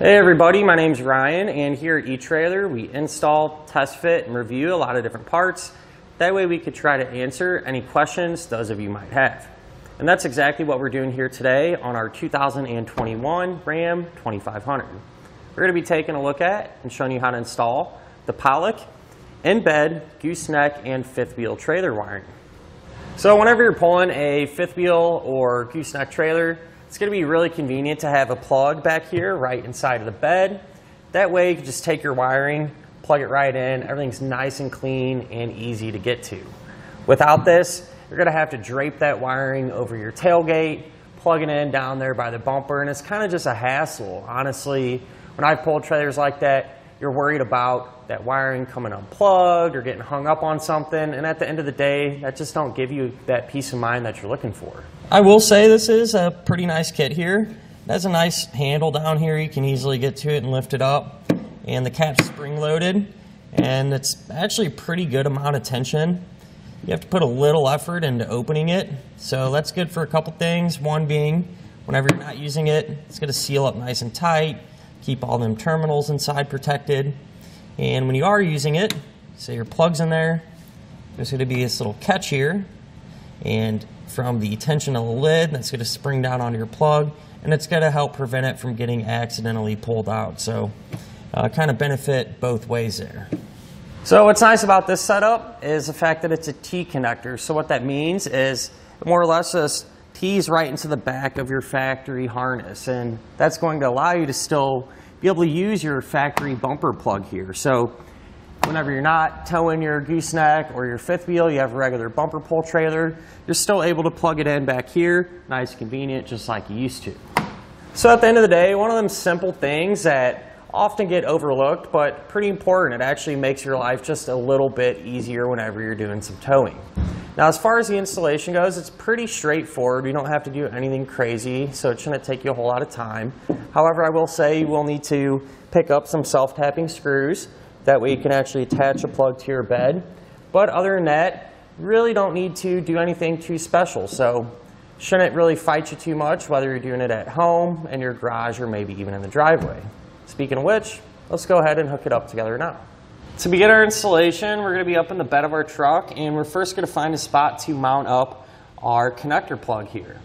Hey everybody, my name's Ryan, and here at eTrailer we install, test fit, and review a lot of different parts. That way we could try to answer any questions those of you might have. And that's exactly what we're doing here today on our 2021 Ram 2500. We're going to be taking a look at and showing you how to install the Pollak, in-bed, gooseneck, and fifth wheel trailer wiring. So whenever you're pulling a fifth wheel or gooseneck trailer, it's going to be really convenient to have a plug back here right inside of the bed. That way you can just take your wiring, plug it right in. Everything's nice and clean and easy to get to. Without this, you're going to have to drape that wiring over your tailgate, plug it in down there by the bumper, and it's kind of just a hassle. Honestly, when I've pulled trailers like that, you're worried about that wiring coming unplugged or getting hung up on something, and at the end of the day, that just don't give you that peace of mind that you're looking for. I will say this is a pretty nice kit here. It has a nice handle down here. You can easily get to it and lift it up, and the cap's spring-loaded, and it's actually a pretty good amount of tension. You have to put a little effort into opening it, so that's good for a couple things. One being, whenever you're not using it, it's going to seal up nice and tight, keep all them terminals inside protected. And when you are using it, say your plug's in there, there's going to be this little catch here, and from the tension of the lid, that's going to spring down onto your plug, and it's going to help prevent it from getting accidentally pulled out. So kind of benefit both ways there. So what's nice about this setup is the fact that it's a T connector. So what that means is more or less just tees right into the back of your factory harness, and that's going to allow you to still be able to use your factory bumper plug here. So whenever you're not towing your gooseneck or your fifth wheel, you have a regular bumper pull trailer, you're still able to plug it in back here, nice and convenient, just like you used to. So at the end of the day, one of them simple things that often get overlooked, but pretty important. It actually makes your life just a little bit easier whenever you're doing some towing. Now, as far as the installation goes, it's pretty straightforward. You don't have to do anything crazy, so it shouldn't take you a whole lot of time. However, I will say you will need to pick up some self-tapping screws. That way you can actually attach a plug to your bed. But other than that, you really don't need to do anything too special. So shouldn't really fight you too much, whether you're doing it at home, in your garage, or maybe even in the driveway. Speaking of which, let's go ahead and hook it up together now. To begin our installation, we're going to be up in the bed of our truck, and we're first going to find a spot to mount up our connector plug here.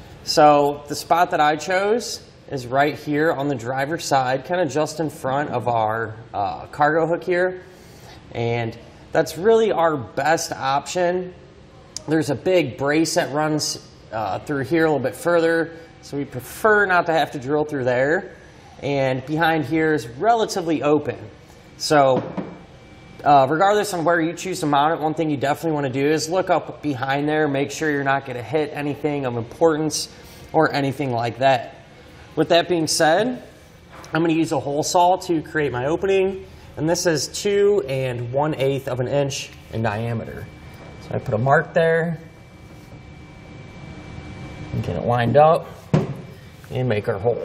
So the spot that I chose is right here on the driver's side, kind of just in front of our cargo hook here, and that's really our best option. There's a big brace that runs through here a little bit further, so we prefer not to have to drill through there. And behind here is relatively open. So regardless on where you choose to mount it, one thing you definitely want to do is look up behind there, make sure you're not going to hit anything of importance or anything like that. With that being said, I'm going to use a hole saw to create my opening, and this is 2 1/8 of an inch in diameter. So I put a mark there and get it lined up and make our hole.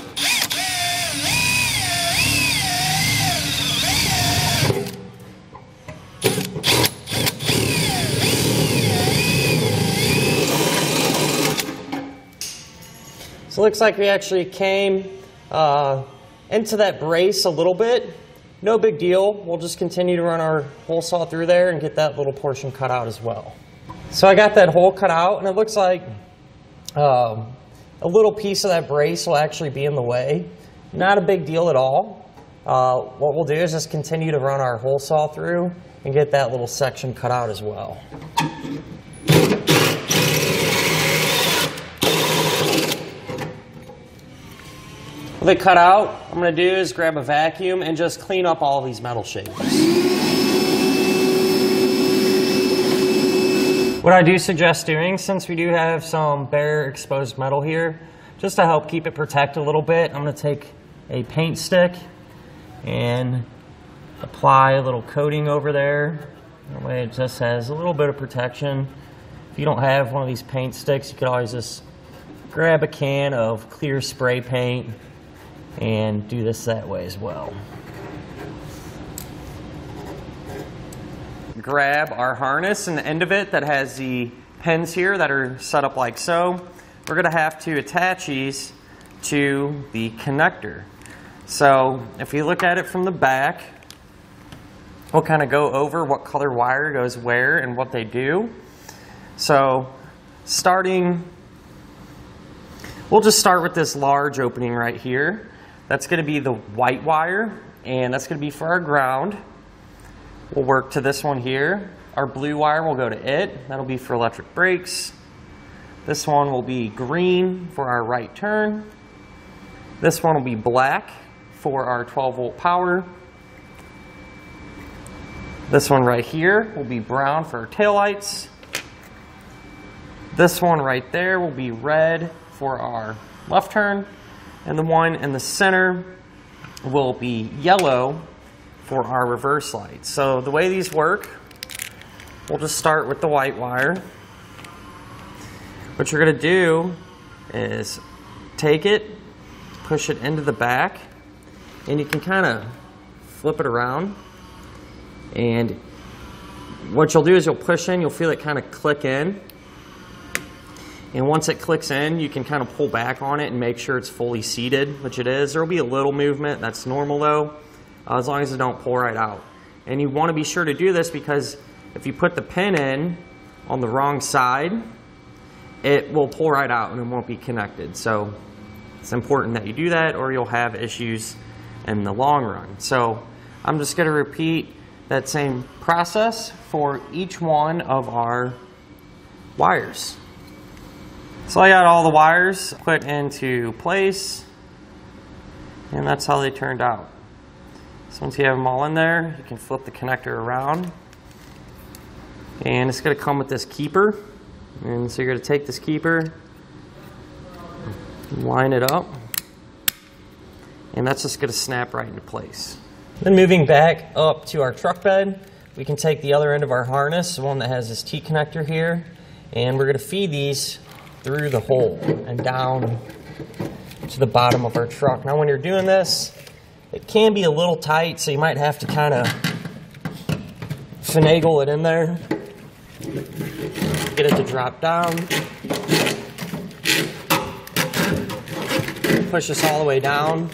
So it looks like we actually came into that brace a little bit. No big deal. We'll just continue to run our hole saw through there and get that little portion cut out as well. So I got that hole cut out, and it looks like a little piece of that brace will actually be in the way. Not a big deal at all. What we'll do is just continue to run our hole saw through and get that little section cut out as well. With it cut out, what I'm going to do is grab a vacuum and just clean up all of these metal shapes. What I do suggest doing, since we do have some bare exposed metal here, just to help keep it protected a little bit, I'm going to take a paint stick and apply a little coating over there. That way it just has a little bit of protection. If you don't have one of these paint sticks, you could always just grab a can of clear spray paint and do this that way as well. Grab our harness and the end of it that has the pins here that are set up like so. We're going to have to attach these to the connector. So if you look at it from the back, we'll kind of go over what color wire goes where and what they do. So we'll just start with this large opening right here. That's going to be the white wire, and that's going to be for our ground. We'll work to this one here. Our blue wire will go to it. That'll be for electric brakes. This one will be green for our right turn. This one will be black for our 12-volt power. This one right here will be brown for our taillights. This one right there will be red for our left turn. And the one in the center will be yellow for our reverse lights. So the way these work, we'll just start with the white wire. What you're going to do is take it, push it into the back, and you can kind of flip it around. And what you'll do is you'll push in, you'll feel it kind of click in. And once it clicks in, you can kind of pull back on it and make sure it's fully seated, which it is. There will be a little movement, that's normal though, as long as it don't pull right out. And you want to be sure to do this because if you put the pin in on the wrong side, it will pull right out and it won't be connected. So it's important that you do that or you'll have issues in the long run. So I'm just going to repeat that same process for each one of our wires. So I got all the wires put into place, and that's how they turned out. So once you have them all in there, you can flip the connector around. And it's going to come with this keeper. And so you're going to take this keeper, line it up, and that's just going to snap right into place. Then moving back up to our truck bed, we can take the other end of our harness, the one that has this T-connector here, and we're going to feed these through the hole and down to the bottom of our truck. Now when you're doing this, it can be a little tight, so you might have to kind of finagle it in there. Get it to drop down. Push this all the way down.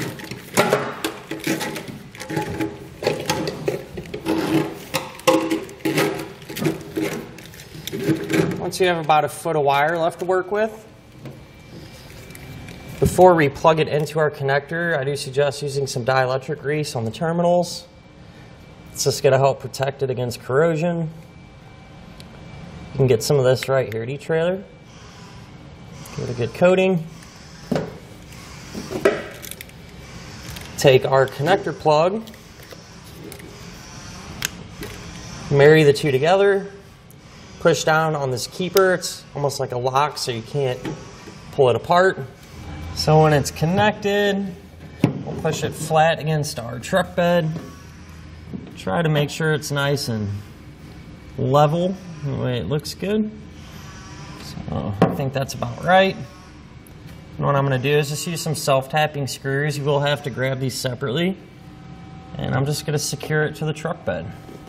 Once you have about a foot of wire left to work with, before we plug it into our connector, I do suggest using some dielectric grease on the terminals. It's just going to help protect it against corrosion. You can get some of this right here at eTrailer. Give it a good coating. Take our connector plug, marry the two together, push down on this keeper. It's almost like a lock, so you can't pull it apart. So when it's connected, we'll push it flat against our truck bed. Try to make sure it's nice and level the way it looks good. So I think that's about right. And what I'm going to do is just use some self-tapping screws. You will have to grab these separately. And I'm just going to secure it to the truck bed.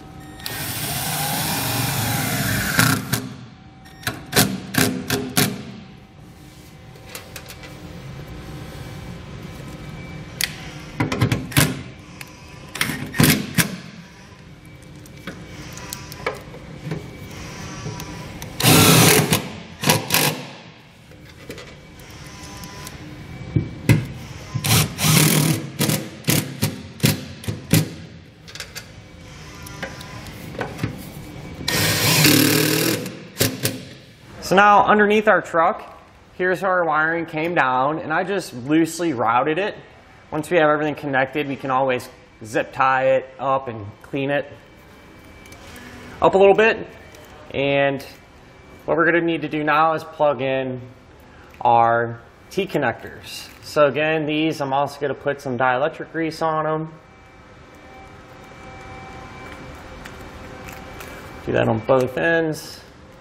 So now underneath our truck, here's how our wiring came down, and I just loosely routed it. Once we have everything connected, we can always zip tie it up and clean it up a little bit. And what we're going to need to do now is plug in our T-connectors. So again, these, I'm also going to put some dielectric grease on them. Do that on both ends.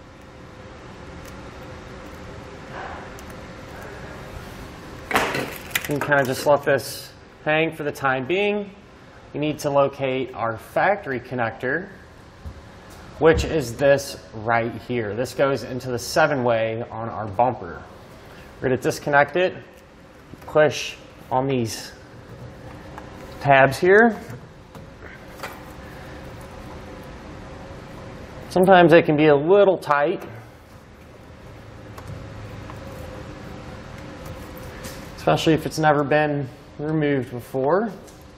You can kind of just let this hang for the time being. We need to locate our factory connector, which is this right here. This goes into the 7-way on our bumper. We're going to disconnect it, push on these tabs here. Sometimes they can be a little tight, especially if it's never been removed before.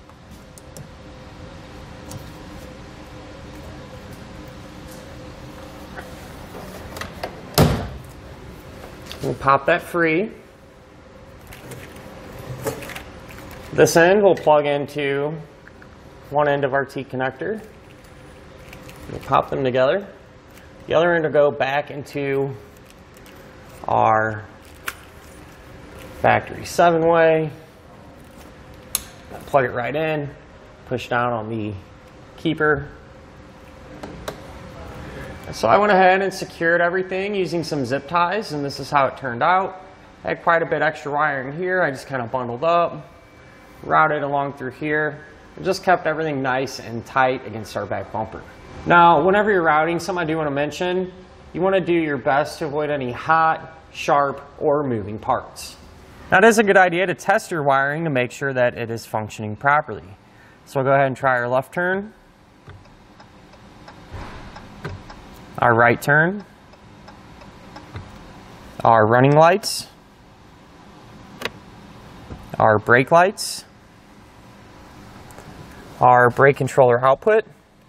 We'll pop that free. This end will plug into one end of our T connector. We'll pop them together. The other end will go back into our factory 7-way. Plug it right in, push down on the keeper. So I went ahead and secured everything using some zip ties, and this is how it turned out. I had quite a bit extra wiring here. I just kind of bundled up, routed along through here, and just kept everything nice and tight against our back bumper. Now, whenever you're routing, something I do want to mention, you want to do your best to avoid any hot, sharp, or moving parts. Now, it is a good idea to test your wiring to make sure that it is functioning properly. So we'll go ahead and try our left turn, our right turn, our running lights, our brake lights, our brake controller output,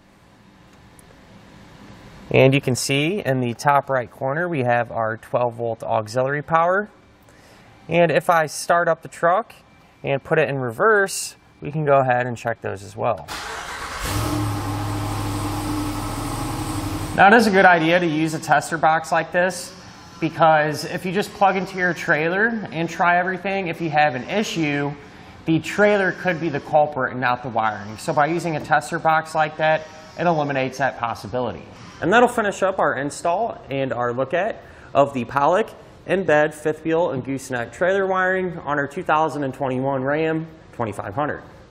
and you can see in the top right corner we have our 12-volt auxiliary power. And if I start up the truck and put it in reverse, we can go ahead and check those as well. Now, it is a good idea to use a tester box like this, because if you just plug into your trailer and try everything, if you have an issue, the trailer could be the culprit and not the wiring. So by using a tester box like that, it eliminates that possibility. And that'll finish up our install and our look at of the Pollak in-bed fifth wheel and gooseneck trailer wiring on our 2021 Ram 2500.